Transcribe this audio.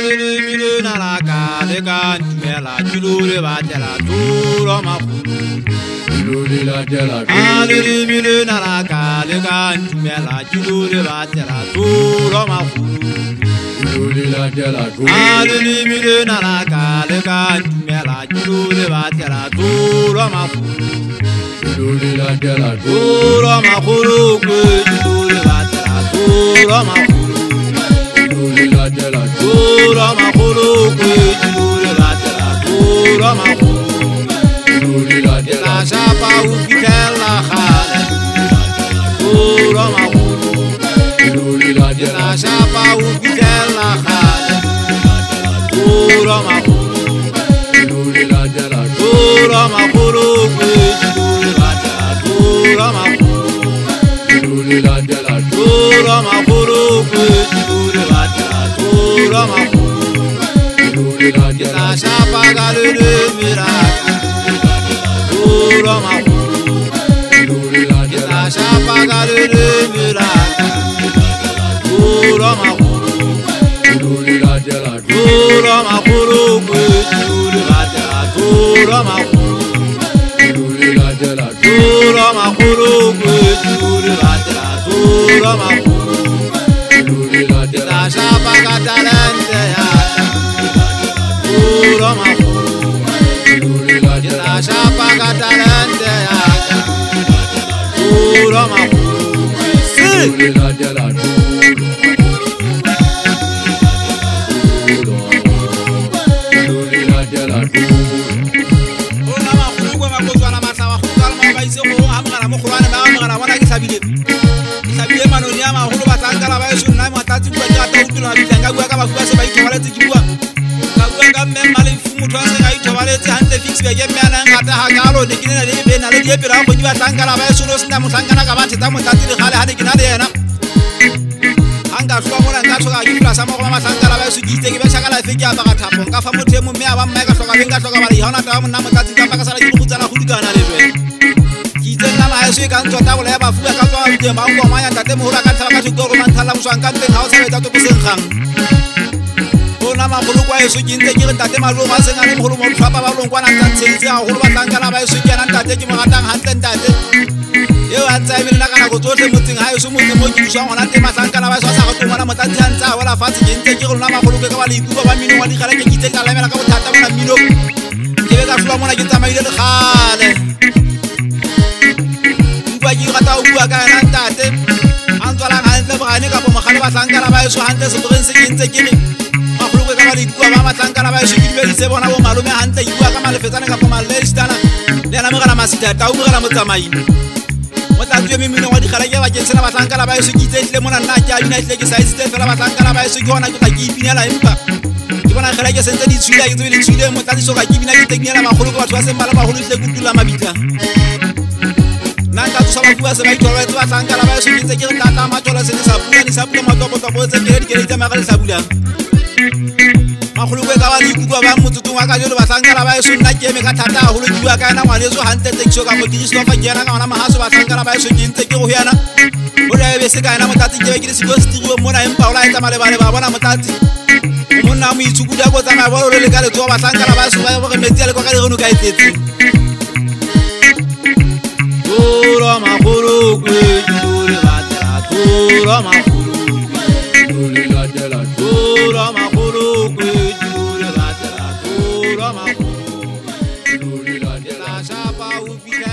Alele na la ka de ka tumela julule ba tela turo ma julule la tela alele na la ka de ka tumela julule ba tela turo ma julule la tela alele na la ka de ka tumela julule ba tela turo ma julule la tela turo ma julule ba tela turo ma la tela tura ma khulu kujule la tela tura ma khulu la tela shapa ukitela khale tura ma khulu la tela shapa ukitela khale tura ma khulu la tela tura ma khulu kujule la tela tura ma khulu la tela tura ma khulu kujule la tela tura ma khulu la tela shapa galule miraka tura ma khulu la tela shapa galule miraka tura ma khulu la tela tura ma khulu kujule la tela tura ma khulu la tela tura ma khulu kujule la tela tura ma khulu la tela shapa katalente ya tura ma khulu la tela shapa katalente ya tura ma khulu la tela anga shwa mona ngatho ka ifla sa mo ma sankala ba su gitse ke ba shakala feke ba ka thapo ka fa motho mo mme ba mme ka hloka benga hloka ba ihona ta mo nna motlatsi ka ba ka sala ke go tsana go dikana le jwe kitse nna ma heso ka ntwa ta bola ba fuwa ka tswa mo ma ngo ma ya ntate mo hola ka tsala ka tshoko go manthala mo swang ka teng ha o sa betsa to go senkgang bona ma golo kwa heso ke ntse ke re ntate ma lo ma senga le mo golo mo tlhapa ba long kwa na tsantsetse a golo ba sankala ba heso ke na ntate ke mo gatang hantle ntate yo a tsa ebile la kana go tsotlhe motseng ha eso motse mo ke bushang gona te masankana ba sa go tlomola motlatsi a ntse a wela fatshe ke ntse ke go nna magolo ke ka ba le ikuba ba mino wa digala ke kitse ka lemela ka bothata bona mino ke be ka hlola mona ke tsamaile le gale ntwa ke rata o bua ka ena ntate a ntswala hantle bogane ka bo mogale ba sankana ba eso hantle se bogeng se ke ntse ke re magolo ke ka ba le ikuba ba masankana ba eso ke di se bona bo malome hantle ikuba ka malefetsana ka bo malestana le ana mogala masita ta o mogala motsamaile motlatsi me mino wa digala ke ba ke tsena ba tlankala ba eso ke tle mona nna ke a bina tle ke sa itse fela ba tlankala ba eso ke hona ke tla ke ipinela empa ke bona gela ke sentse di tshwila ke tswele tshwile motlatsi so ka ke bina ke teknela magolo ke batho ba sembala magolo tle go tula mabitla nna tsa ba bua se ba ithola ba tlankala ba eso ke ntse ke re tata mathola se sa bua ni sa bua matopo topo tse ke di ke tsa magale sa bula magolo ke ka ba le ikutlwa ba motsotsong wa ka jelo ba tlankala ba eso nna ke me ka thata a holo bua ka ena ngwane so hantle tse ke ka mo ke iso fa ke yana ka ona mahaso ba tlankala ba eso ke ntse ke go yana o le be se ka ena motlatsi ke be ke se go stiriwe mona empa o la etsa male ba bona motlatsi monna mo itsukuda go tsama ba le ka le tso ba tlankala ba eso ba go metsi le go ka le go no ka etsetse tura magolo ke jule ba tla tura magolo la tela tura magolo ke jule ba tela tura magolo la tela shapa u